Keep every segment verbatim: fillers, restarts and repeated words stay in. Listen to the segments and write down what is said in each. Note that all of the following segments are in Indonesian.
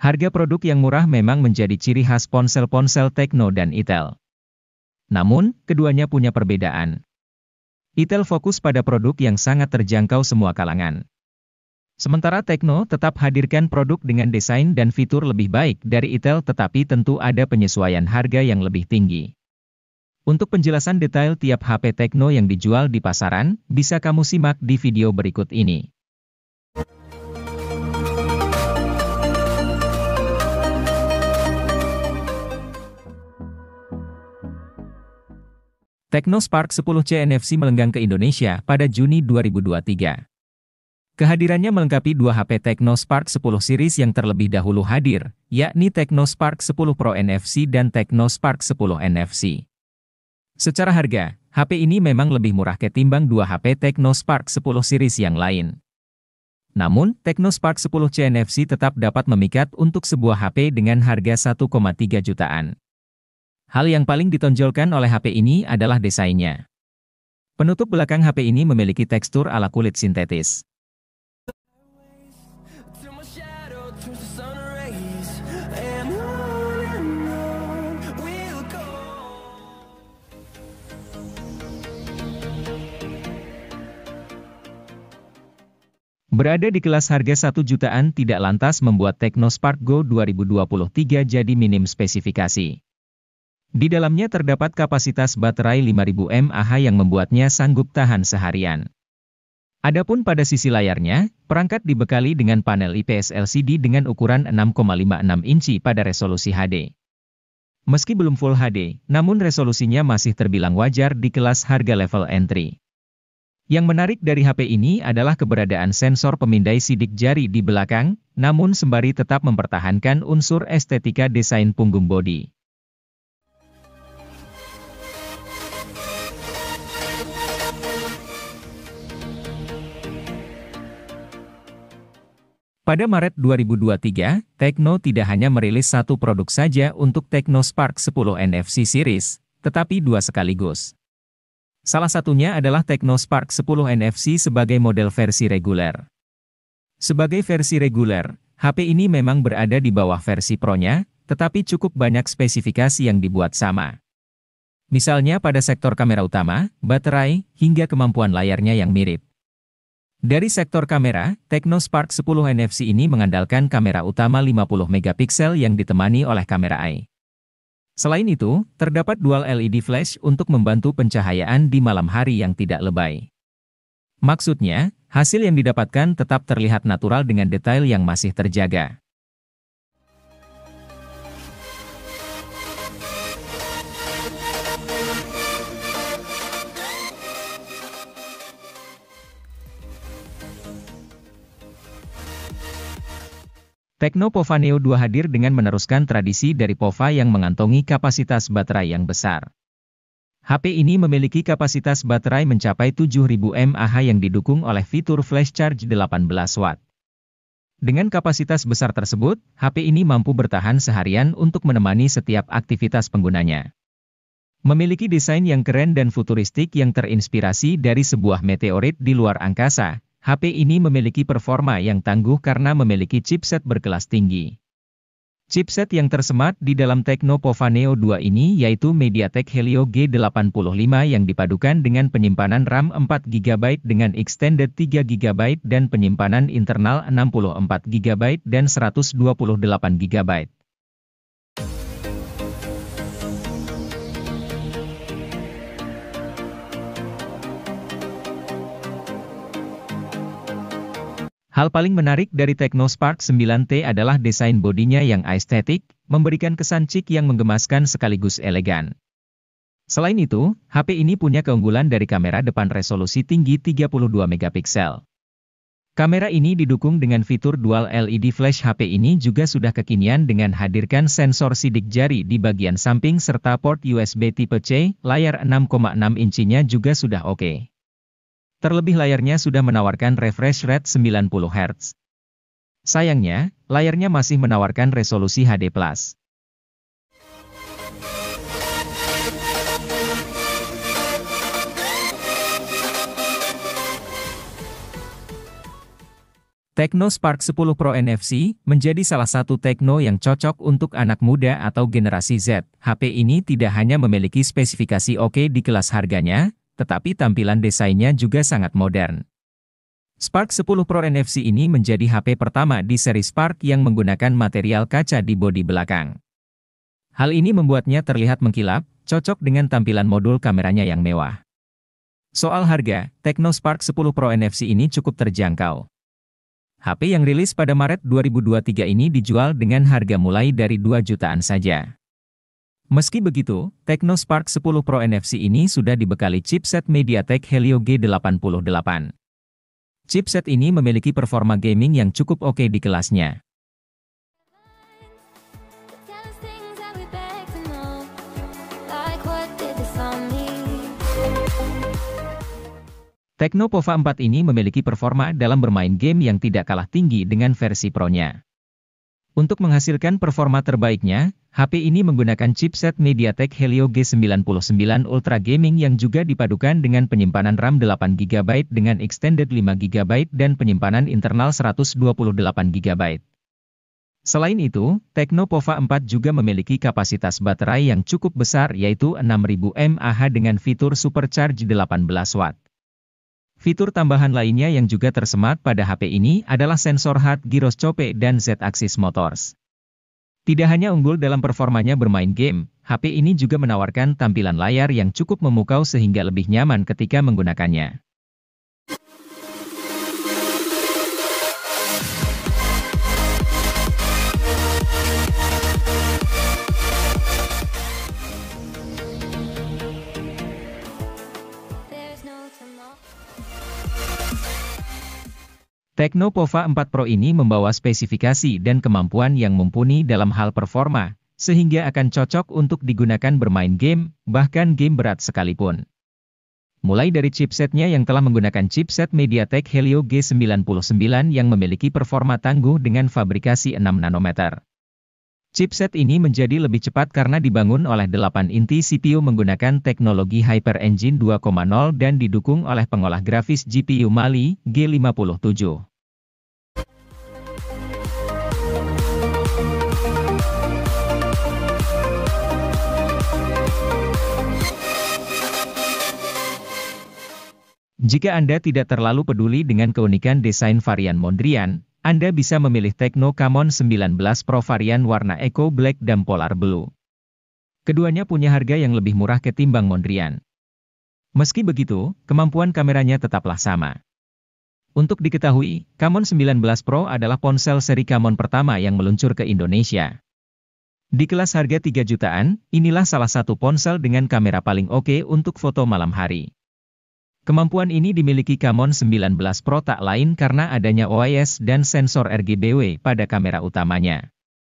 Harga produk yang murah memang menjadi ciri khas ponsel-ponsel Tecno dan Itel. Namun, keduanya punya perbedaan. Itel fokus pada produk yang sangat terjangkau semua kalangan. Sementara Tecno tetap hadirkan produk dengan desain dan fitur lebih baik dari Itel, tetapi tentu ada penyesuaian harga yang lebih tinggi. Untuk penjelasan detail tiap H P Tecno yang dijual di pasaran, bisa kamu simak di video berikut ini. Tecno Spark sepuluh C N F C melenggang ke Indonesia pada Juni dua ribu dua puluh tiga. Kehadirannya melengkapi dua H P Tecno Spark sepuluh series yang terlebih dahulu hadir, yakni Tecno Spark sepuluh Pro N F C dan Tecno Spark sepuluh N F C. Secara harga, H P ini memang lebih murah ketimbang dua H P Tecno Spark sepuluh series yang lain. Namun, Tecno Spark sepuluh C N F C tetap dapat memikat untuk sebuah H P dengan harga satu koma tiga jutaan. Hal yang paling ditonjolkan oleh H P ini adalah desainnya. Penutup belakang H P ini memiliki tekstur ala kulit sintetis. Berada di kelas harga satu jutaan tidak lantas membuat Tecno Spark Go dua ribu dua puluh tiga jadi minim spesifikasi. Di dalamnya terdapat kapasitas baterai lima ribu mAh yang membuatnya sanggup tahan seharian. Adapun pada sisi layarnya, perangkat dibekali dengan panel I P S L C D dengan ukuran enam koma lima enam inci pada resolusi H D. Meski belum Full H D, namun resolusinya masih terbilang wajar di kelas harga level entry. Yang menarik dari H P ini adalah keberadaan sensor pemindai sidik jari di belakang, namun sembari tetap mempertahankan unsur estetika desain punggung bodi. Pada Maret dua ribu dua puluh tiga, Tecno tidak hanya merilis satu produk saja untuk Tecno Spark sepuluh N F C series, tetapi dua sekaligus. Salah satunya adalah Tecno Spark sepuluh N F C sebagai model versi reguler. Sebagai versi reguler, H P ini memang berada di bawah versi Pro-nya, tetapi cukup banyak spesifikasi yang dibuat sama. Misalnya pada sektor kamera utama, baterai, hingga kemampuan layarnya yang mirip. Dari sektor kamera, Tecno Spark sepuluh N F C ini mengandalkan kamera utama lima puluh megapiksel yang ditemani oleh kamera eye. Selain itu, terdapat dual L E D flash untuk membantu pencahayaan di malam hari yang tidak lebay. Maksudnya, hasil yang didapatkan tetap terlihat natural dengan detail yang masih terjaga. Tecno Pova Neo dua hadir dengan meneruskan tradisi dari Pova yang mengantongi kapasitas baterai yang besar. H P ini memiliki kapasitas baterai mencapai tujuh ribu mAh yang didukung oleh fitur flash charge delapan belas watt. Dengan kapasitas besar tersebut, H P ini mampu bertahan seharian untuk menemani setiap aktivitas penggunanya. Memiliki desain yang keren dan futuristik yang terinspirasi dari sebuah meteorit di luar angkasa, H P ini memiliki performa yang tangguh karena memiliki chipset berkelas tinggi. Chipset yang tersemat di dalam Tecno Pova Neo dua ini yaitu MediaTek Helio G delapan puluh lima yang dipadukan dengan penyimpanan RAM empat giga byte dengan extended tiga giga byte dan penyimpanan internal enam puluh empat giga byte dan seratus dua puluh delapan giga byte. Hal paling menarik dari Tecno Spark sembilan T adalah desain bodinya yang estetik, memberikan kesan chic yang menggemaskan sekaligus elegan. Selain itu, H P ini punya keunggulan dari kamera depan resolusi tinggi tiga puluh dua megapiksel. Kamera ini didukung dengan fitur dual L E D flash. H P ini juga sudah kekinian dengan hadirkan sensor sidik jari di bagian samping serta port U S B tipe C, layar enam koma enam incinya juga sudah oke. Terlebih layarnya sudah menawarkan refresh rate sembilan puluh hertz. Sayangnya, layarnya masih menawarkan resolusi H D plus. Tecno Spark sepuluh Pro N F C menjadi salah satu Tecno yang cocok untuk anak muda atau generasi Z. H P ini tidak hanya memiliki spesifikasi oke di kelas harganya, tetapi tampilan desainnya juga sangat modern. Spark sepuluh Pro N F C ini menjadi H P pertama di seri Spark yang menggunakan material kaca di bodi belakang. Hal ini membuatnya terlihat mengkilap, cocok dengan tampilan modul kameranya yang mewah. Soal harga, Tecno Spark sepuluh Pro N F C ini cukup terjangkau. H P yang rilis pada Maret dua ribu dua puluh tiga ini dijual dengan harga mulai dari dua jutaan saja. Meski begitu, Tecno Spark sepuluh Pro N F C ini sudah dibekali chipset MediaTek Helio G delapan puluh delapan. Chipset ini memiliki performa gaming yang cukup oke di kelasnya. Tecno Pova empat ini memiliki performa dalam bermain game yang tidak kalah tinggi dengan versi Pro-nya. Untuk menghasilkan performa terbaiknya, H P ini menggunakan chipset MediaTek Helio G sembilan puluh sembilan Ultra Gaming yang juga dipadukan dengan penyimpanan RAM delapan giga byte dengan extended lima giga byte dan penyimpanan internal seratus dua puluh delapan giga byte. Selain itu, Tecno Pova empat juga memiliki kapasitas baterai yang cukup besar yaitu enam ribu mAh dengan fitur Supercharge delapan belas watt. Fitur tambahan lainnya yang juga tersemat pada H P ini adalah sensor hard gyroscope dan Z-axis motors. Tidak hanya unggul dalam performanya bermain game, H P ini juga menawarkan tampilan layar yang cukup memukau sehingga lebih nyaman ketika menggunakannya. Tecno Pova empat Pro ini membawa spesifikasi dan kemampuan yang mumpuni dalam hal performa, sehingga akan cocok untuk digunakan bermain game, bahkan game berat sekalipun. Mulai dari chipsetnya yang telah menggunakan chipset MediaTek Helio G sembilan puluh sembilan yang memiliki performa tangguh dengan fabrikasi enam nanometer. Chipset ini menjadi lebih cepat karena dibangun oleh delapan inti C P U menggunakan teknologi Hyper Engine dua koma nol dan didukung oleh pengolah grafis G P U Mali G lima puluh tujuh. Jika Anda tidak terlalu peduli dengan keunikan desain varian Mondrian, Anda bisa memilih Tecno Camon sembilan belas Pro varian warna Eco Black dan Polar Blue. Keduanya punya harga yang lebih murah ketimbang Mondrian. Meski begitu, kemampuan kameranya tetaplah sama. Untuk diketahui, Camon sembilan belas Pro adalah ponsel seri Camon pertama yang meluncur ke Indonesia. Di kelas harga tiga jutaan, inilah salah satu ponsel dengan kamera paling oke untuk foto malam hari. Kemampuan ini dimiliki Camon sembilan belas Pro tak lain karena adanya O I S dan sensor R G B W pada kamera utamanya.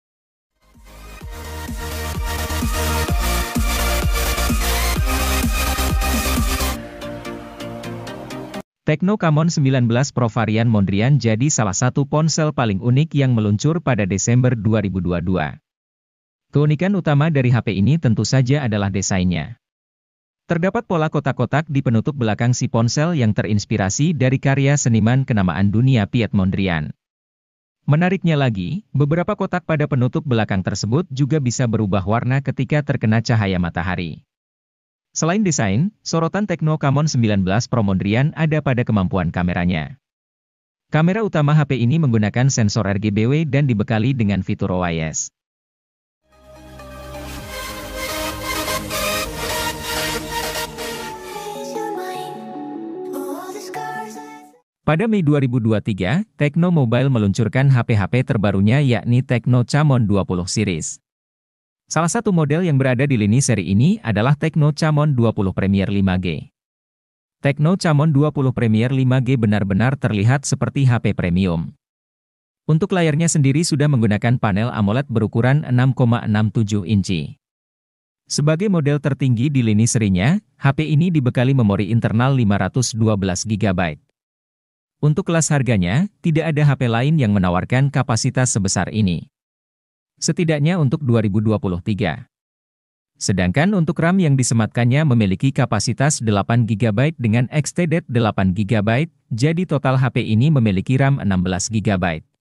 Tecno Camon sembilan belas Pro varian Mondrian jadi salah satu ponsel paling unik yang meluncur pada Desember dua ribu dua puluh dua. Keunikan utama dari H P ini tentu saja adalah desainnya. Terdapat pola kotak-kotak di penutup belakang si ponsel yang terinspirasi dari karya seniman kenamaan dunia Piet Mondrian. Menariknya lagi, beberapa kotak pada penutup belakang tersebut juga bisa berubah warna ketika terkena cahaya matahari. Selain desain, sorotan Tecno Camon sembilan belas Pro Mondrian ada pada kemampuan kameranya. Kamera utama H P ini menggunakan sensor R G B W dan dibekali dengan fitur O I S. Pada Mei dua ribu dua puluh tiga, Tecno Mobile meluncurkan H P-H P terbarunya yakni Tecno Camon dua puluh series. Salah satu model yang berada di lini seri ini adalah Tecno Camon dua puluh Premier lima G. Tecno Camon dua puluh Premier lima G benar-benar terlihat seperti H P premium. Untuk layarnya sendiri sudah menggunakan panel AMOLED berukuran enam koma enam tujuh inci. Sebagai model tertinggi di lini serinya, H P ini dibekali memori internal lima ratus dua belas giga byte. Untuk kelas harganya, tidak ada H P lain yang menawarkan kapasitas sebesar ini. Setidaknya untuk dua ribu dua puluh tiga. Sedangkan untuk RAM yang disematkannya memiliki kapasitas delapan giga byte dengan extended delapan giga byte, jadi total H P ini memiliki RAM enam belas giga byte.